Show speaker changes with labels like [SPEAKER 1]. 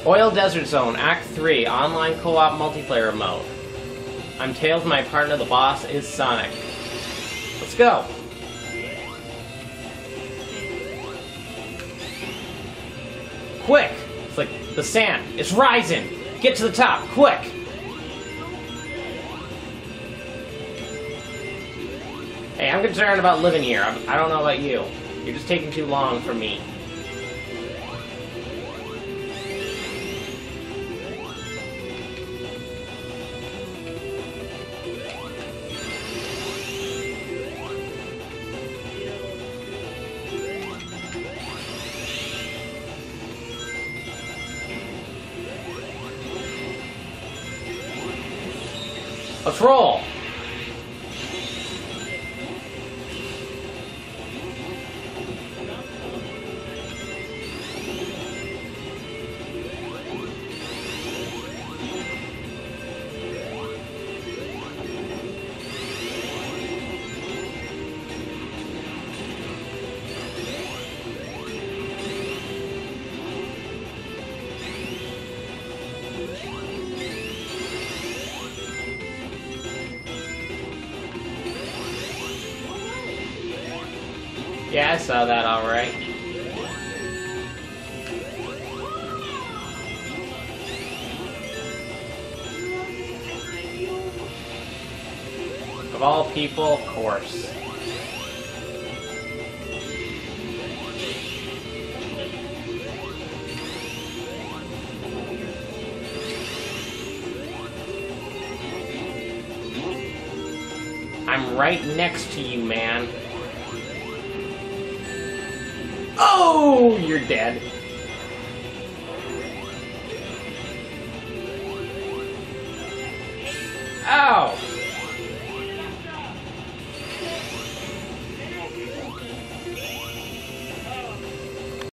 [SPEAKER 1] Oil Desert Zone, Act 3, online co-op multiplayer mode. I'm Tails, my partner, the boss is Sonic. Let's go! Quick! It's like the sand. It's rising! Get to the top, quick! Hey, I'm concerned about living here. I don't know about you. You're just taking too long for me. Let's roll! Yeah, I saw that alright. Of all people, of course. I'm right next to you, man. Oh, you're dead.